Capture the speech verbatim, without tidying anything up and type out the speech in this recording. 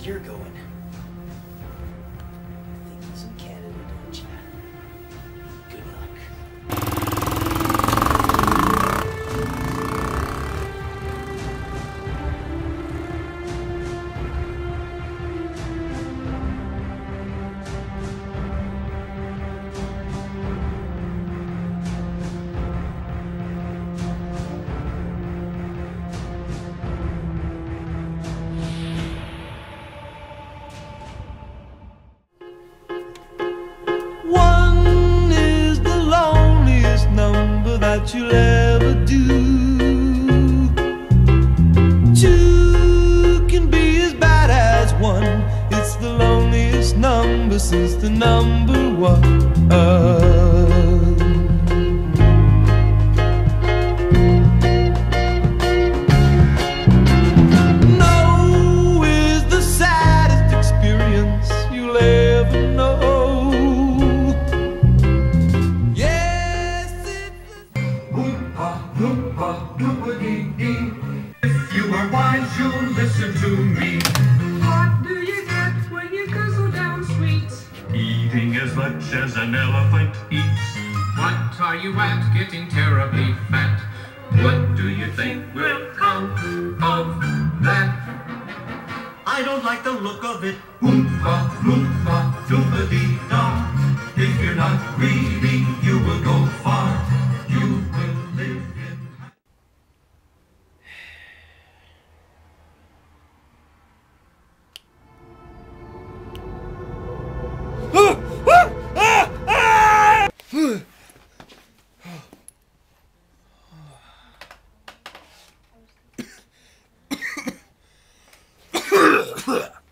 think you're going? I think he's in Canada, don't you? Good luck. One is the loneliest number that you'll ever do. Two can be as bad as one. It's the loneliest number since the number one. No is the saddest experience you'll ever know. If you are wise, you'll listen to me. What do you get when you guzzle down sweets? Eating as much as an elephant eats. What are you at, getting terribly fat? What do you think will come of that? I don't like the look of it. Oompa, loompa, doompa-dee-da. If you're not greedy, you will go far. You will live in... Ugh.